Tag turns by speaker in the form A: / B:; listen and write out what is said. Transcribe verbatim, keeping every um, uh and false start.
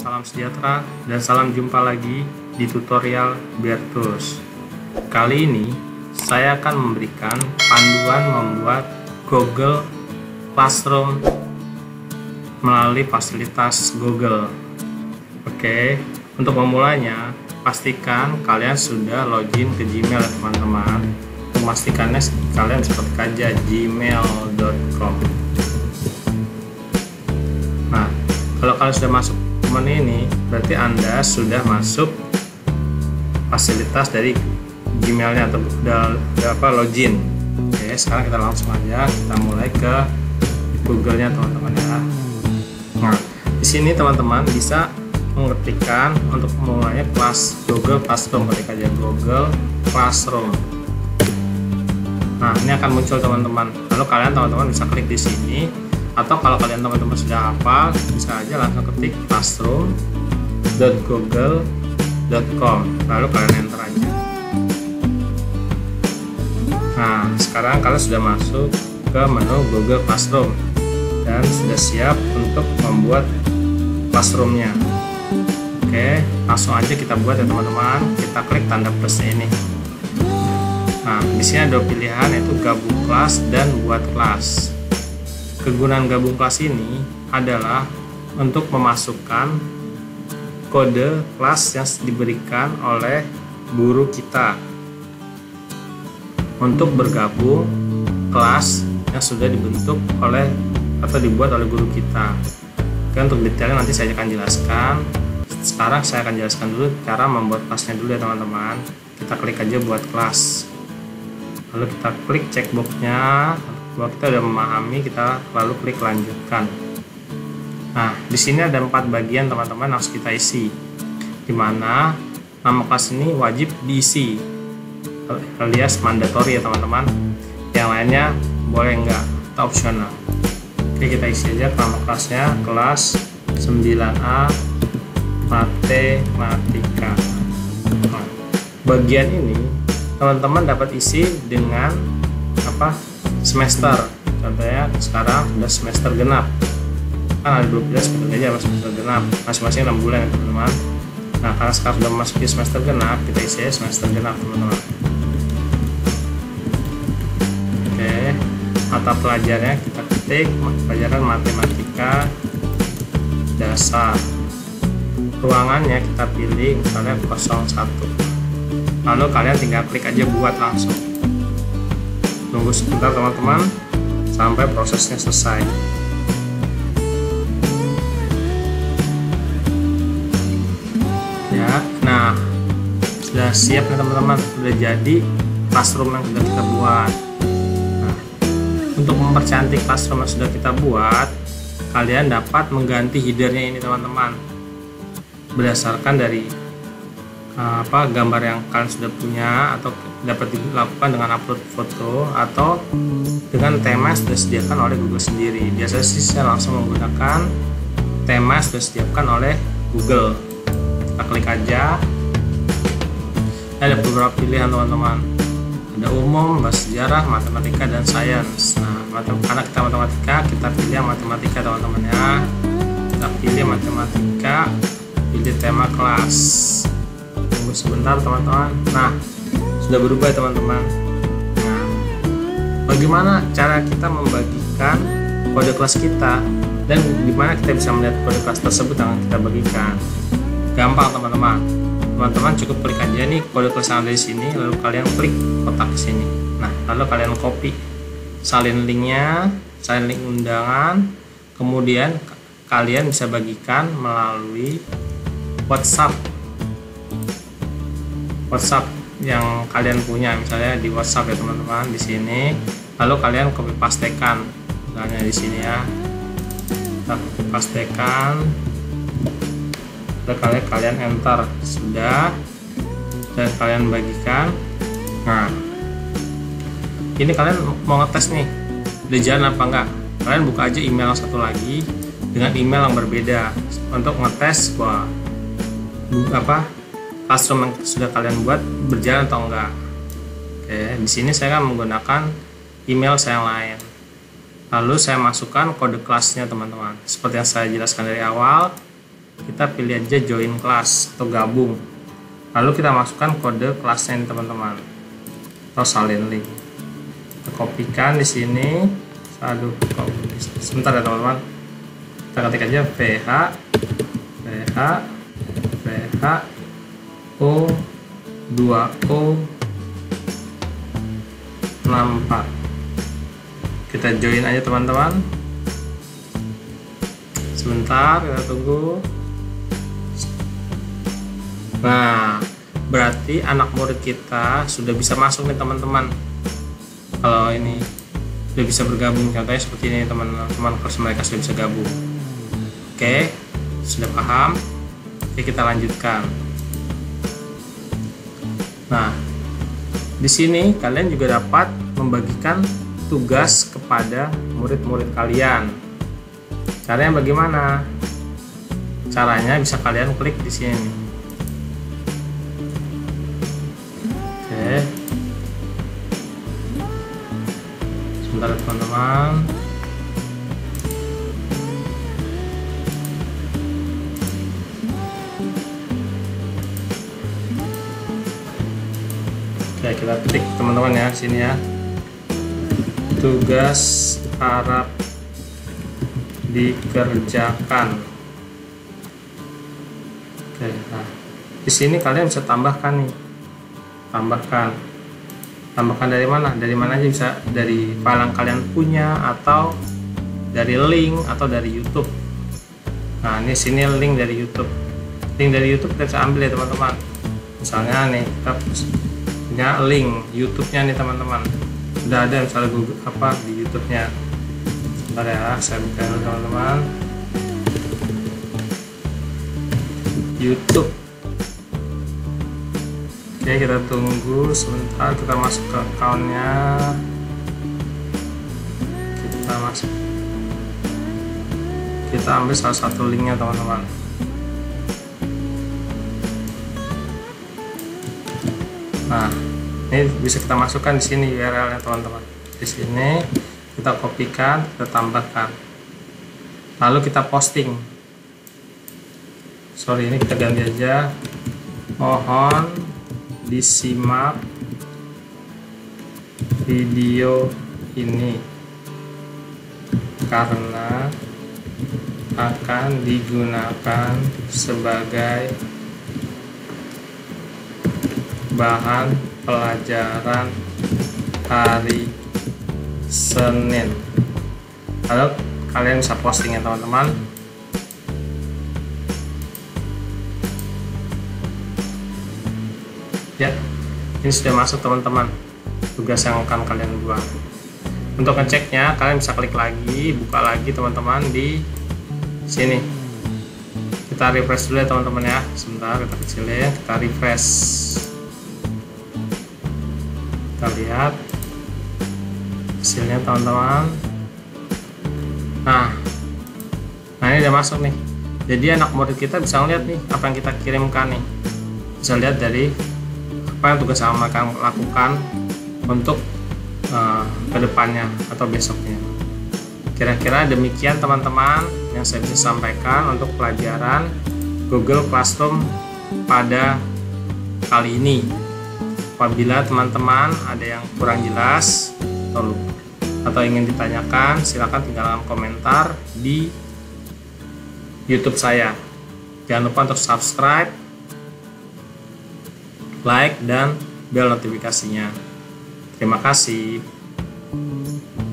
A: salam sejahtera, dan salam jumpa lagi di tutorial Bertus. Kali ini saya akan memberikan panduan membuat Google Classroom melalui fasilitas Google. Oke, untuk memulainya pastikan kalian sudah login ke Gmail ya teman-teman. Untuk memastikannya kalian bisa ketik aja gmail dot com. Nah, kalau kalian sudah masuk teman ini, berarti Anda sudah masuk fasilitas dari Gmailnya atau udah, udah apa login. Oke, sekarang kita langsung aja kita mulai ke Google-nya teman-teman ya. Nah, di sini teman-teman bisa mengetikkan untuk mulainya kelas Google Classroom, ketik aja Google Classroom. Nah, ini akan muncul teman-teman. Lalu kalian teman-teman bisa klik di sini. Atau kalau kalian teman-teman sudah hafal, bisa aja langsung ketik classroom dot google dot com, lalu kalian enter aja. Nah, sekarang kalian sudah masuk ke menu Google Classroom dan sudah siap untuk membuat classroomnya. Oke, langsung aja kita buat ya teman-teman. Kita klik tanda plusnya ini. Nah, di sini ada pilihan yaitu gabung kelas dan buat kelas. Kegunaan gabung kelas ini adalah untuk memasukkan kode kelas yang diberikan oleh guru kita untuk bergabung kelas yang sudah dibentuk oleh atau dibuat oleh guru kita. Oke, untuk detailnya nanti saya akan jelaskan. Sekarang saya akan jelaskan dulu cara membuat kelasnya dulu ya teman-teman. Kita klik aja buat kelas, lalu kita klik checkboxnya. Kalau kita sudah memahami, kita lalu klik lanjutkan. Nah, di sini ada empat bagian teman-teman harus kita isi, dimana nama kelas ini wajib diisi alias mandatory ya teman-teman. Yang lainnya boleh enggak atau opsional. Oke, kita isi aja nama kelasnya kelas sembilan A matematika. Nah, bagian ini teman-teman dapat isi dengan apa? Semester. Contohnya sekarang sudah semester genap, kan ada dua belas seperti aja semester genap, masing-masing enam bulan ya teman-teman. Nah, karena sekarang sudah memasuki semester genap, kita isi semester genap teman-teman. Oke, mata pelajarannya kita ketik pelajaran matematika dasar. Ruangannya kita pilih misalnya nol satu, lalu kalian tinggal klik aja buat langsung. Tunggu sebentar teman-teman sampai prosesnya selesai. Ya, nah sudah siap nih teman-teman, sudah jadi classroom yang sudah kita buat. Nah, untuk mempercantik classroom yang sudah kita buat, kalian dapat mengganti headernya ini teman-teman, berdasarkan dari apa gambar yang kalian sudah punya, atau dapat dilakukan dengan upload foto atau dengan tema yang sudah disediakan oleh Google sendiri. Biasanya sih saya langsung menggunakan tema yang sudah disediakan oleh Google. Kita klik aja. Ada beberapa pilihan teman-teman. Ada umum, bahasa sejarah, matematika, dan sains. Nah, karena kita matematika, kita pilih yang matematika teman-teman ya. Kita pilih matematika, pilih tema kelas. Tunggu sebentar teman-teman. Nah, sudah berubah teman-teman. Nah, bagaimana cara kita membagikan kode kelas kita dan gimana kita bisa melihat kode kelas tersebut yang kita bagikan? Gampang teman-teman. Teman-teman cukup klik aja nih kode kelas yang ada di sini, lalu kalian klik kotak di sini. Nah, lalu kalian copy, salin linknya, salin link undangan, kemudian kalian bisa bagikan melalui WhatsApp. WhatsApp yang kalian punya, misalnya di WhatsApp ya teman-teman di sini, lalu kalian copy pastekan misalnya di sini ya, kita copy pastekan, lalu kalian kalian enter sudah, dan kalian bagikan. Nah, ini kalian mau ngetes nih udah jalan apa enggak, kalian buka aja email satu lagi dengan email yang berbeda untuk ngetes bahwa apa classroom yang sudah kalian buat berjalan atau enggak. Oke, di sini saya akan menggunakan email saya yang lain. Lalu saya masukkan kode kelasnya teman-teman. Seperti yang saya jelaskan dari awal, kita pilih aja join class atau gabung. Lalu kita masukkan kode kelasnya nih teman-teman, atau salin link. Kita kopikan di sini. Aduh, sebentar ya teman-teman. Kita ketik aja vh vh vh o dua o enam empat. Kita join aja teman-teman. Sebentar, kita tunggu. Nah, berarti anak murid kita sudah bisa masuk nih teman-teman. Kalau ini sudah bisa bergabung, contohnya seperti ini teman-teman, kelas mereka sudah bisa gabung. Oke, sudah paham? Oke, kita lanjutkan. Nah, di sini kalian juga dapat membagikan tugas kepada murid-murid kalian. Caranya bagaimana? Caranya bisa kalian klik di sini. Oke. Sebentar teman-teman. Oke, kita ketik teman-teman ya sini ya. Tugas harap dikerjakan. Oke, nah di sini kalian bisa tambahkan nih, tambahkan, tambahkan dari mana? Dari mana aja bisa, dari file yang kalian punya atau dari link atau dari YouTube. Nah ini sini link dari YouTube, link dari YouTube kita bisa ambil ya teman-teman. Misalnya nih kita punya link YouTube-nya nih teman-teman. Udah ada misalnya Google apa di YouTube-nya. Sebentar ya, saya buka dulu teman-teman. YouTube. Oke, kita tunggu sebentar, kita masuk ke account-nya. Kita masuk. Kita ambil salah satu linknya teman-teman. Nah, ini bisa kita masukkan di sini U R L-nya teman-teman. Di sini kita kopikan, kita tambahkan, lalu kita posting. Sorry, ini kita ganti aja. Mohon disimak video ini karena akan digunakan sebagai bahan pelajaran hari Senin. Lalu kalian bisa posting ya teman-teman. Ya, ini sudah masuk teman-teman, tugas yang akan kalian buat. Untuk ngeceknya kalian bisa klik lagi, buka lagi teman-teman di sini. Kita refresh dulu ya teman-teman ya. Sebentar, kita kecilin, kita refresh. Kita lihat hasilnya teman-teman. Nah, nah ini udah masuk nih. Jadi anak murid kita bisa ngeliat nih apa yang kita kirimkan nih. Bisa lihat dari apa yang tugas yang mereka lakukan untuk uh, kedepannya atau besoknya. Kira-kira demikian teman-teman yang saya bisa sampaikan untuk pelajaran Google Classroom pada kali ini. Apabila teman-teman ada yang kurang jelas atau atau ingin ditanyakan, silakan tinggalkan komentar di YouTube saya. Jangan lupa untuk subscribe, like, dan bel notifikasinya. Terima kasih.